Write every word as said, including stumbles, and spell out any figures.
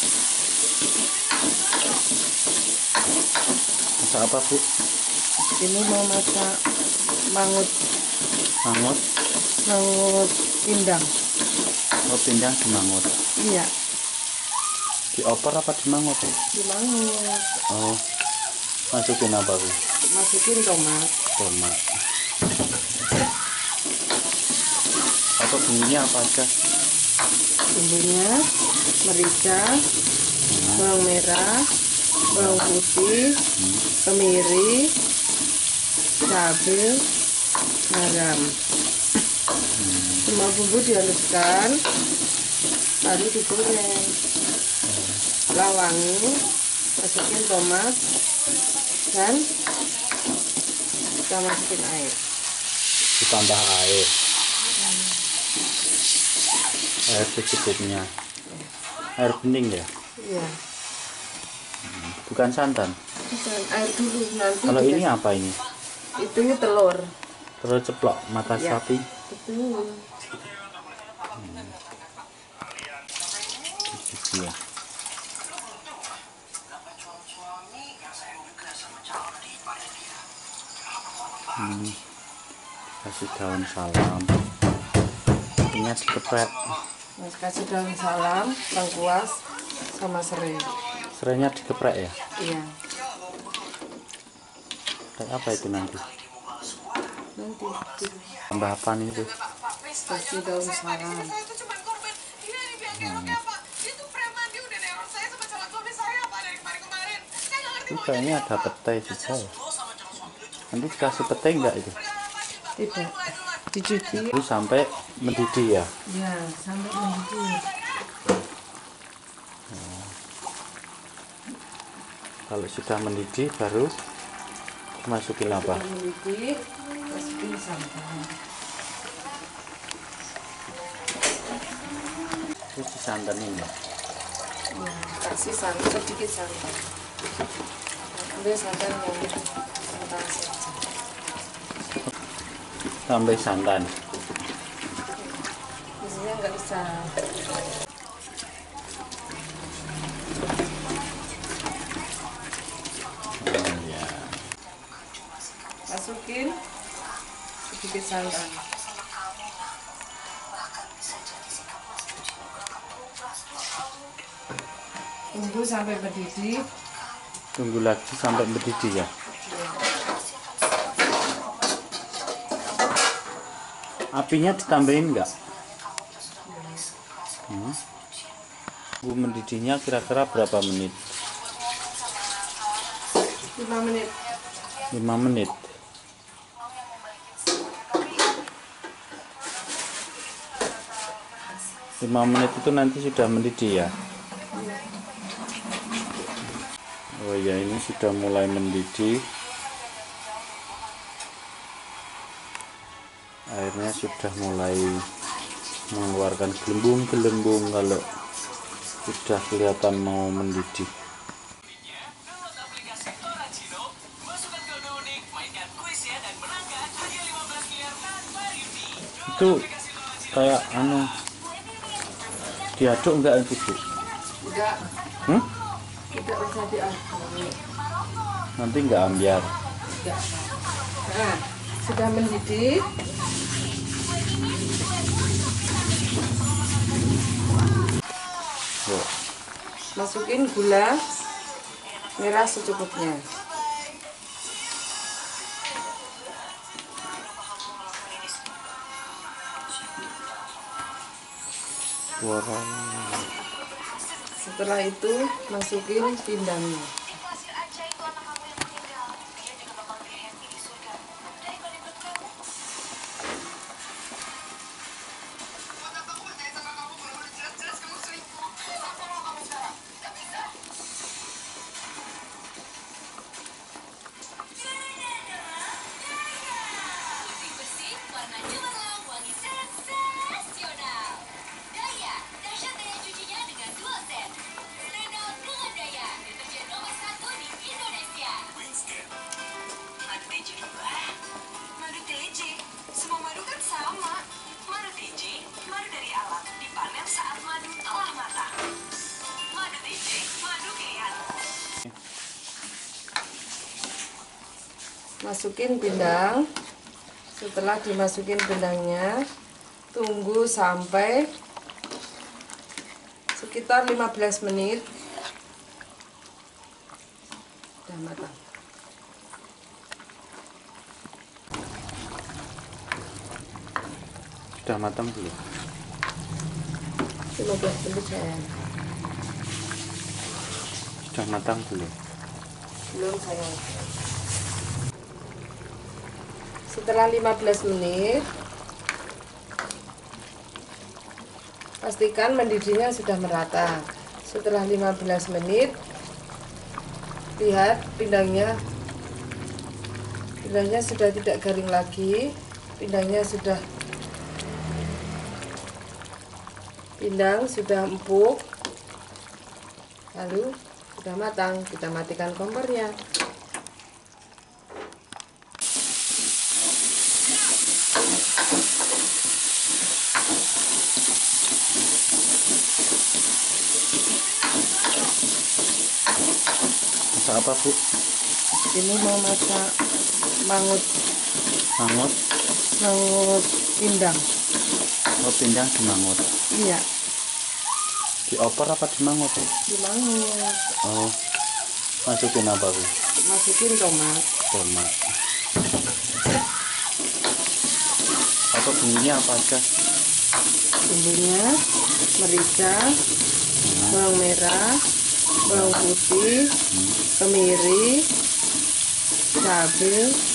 Masak apa, Bu? Ini mau masak mangut. Mangut? Mangut pindang. Oh, pindang dimangut. Iya. Dioper apa dimangut? Dimangut. Oh, masukin apa, Bu? Masukin tomat. Tomat. Apa bumbunya apa aja? Bumbunya merica, Hmm. bawang merah, bawang putih, Hmm. kemiri, cabai, garam. Hmm. Semua bumbu dihaluskan, lalu digoreng. Lawangi, masukin tomat, dan kita masukin air. Ditambah air. Air secukupnya. Air bening ya? Iya. Bukan santan. Dan air dulu nanti. Kalau dia- ini apa ini? Itu telur. Telur ceplok mata Ya. sapi. Betul. Iya. Hmm. Kasih daun salam. Ini dikeprek. Mas kasih daun salam, lengkuas, sama serai. Serainya dikeprek ya? Iya. Kayak apa itu nanti? Nanti Tambah apa nih itu? kasih daun salam. Hmm. Itu kayaknya ada petai juga ya. Nanti dikasih petai enggak itu? Tidak. Dicuci. Itu sampai mendidih ya? Ya, sampai mendidih. Kalau sudah mendidih baru masukin apa? Sudah mendidih, masukin santan. Terus disantanin ya? Ya, kasih santan sedikit santan. Ambil santan yang santan saja. Tambah santan. Biasanya nggak bisa. Oh ya. Masukin sedikit santan. Tunggu sampai mendidih. Tunggu lagi sampai mendidih ya. Apinya ditambahin enggak? Hmm. Bu, mendidihnya kira-kira berapa menit? lima menit. lima menit. lima menit itu nanti sudah mendidih ya? Oh ya, ini sudah mulai mendidih. Airnya sudah mulai mengeluarkan gelembung-gelembung kalau sudah kelihatan mau mendidih. Itu kayak anu diaduk enggak itu, Bu? Enggak. Hmm? Tidak usah diaduk. Nanti enggak ambiar. Enggak. Nah, sudah mendidih. Yo. Masukin gula merah secukupnya. Suara. Setelah itu masukin pindangnya. Masukin pindang. Setelah dimasukin pindangnya, tunggu sampai sekitar lima belas menit. Sudah matang. Sudah matang belum? lima belas menit sayang. Sudah matang belum? Belum sayang. Setelah lima belas menit, pastikan mendidihnya sudah merata. Setelah lima belas menit, lihat pindangnya pindangnya sudah tidak garing lagi. Pindangnya sudah pindang sudah empuk, lalu sudah matang. Kita matikan kompornya. Masak apa, Bu? Ini mau masak mangut Mangut? mangut pindang. Oh, pindang dimangut. Iya, Dioper apa dimangut? dimangut. Oh, masukin apa, Bu? Masukin tomat. Tomat. Apa bumbunya apa aja? Bumbunya merica, bawang merah, bawang putih, kemiri, cabai,